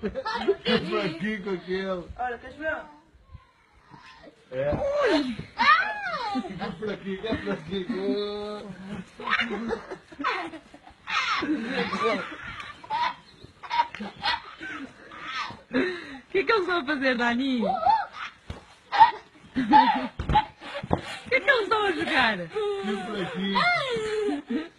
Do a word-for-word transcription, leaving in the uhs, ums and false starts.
Que fraquinho aquele. Olha, queres ver? É. Que fraquinho, que fraquinho. O que, que eles estão a fazer, Dani? O que, que eles estão a jogar? Que fraquinho.